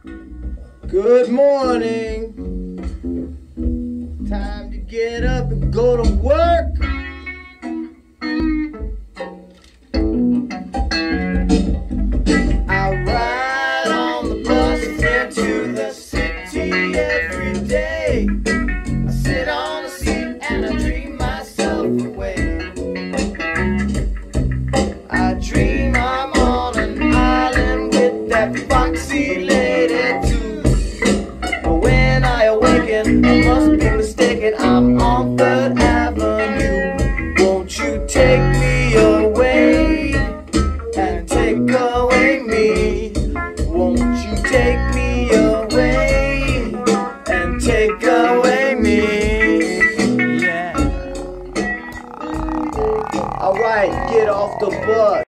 Good morning. Time to get up and go to work.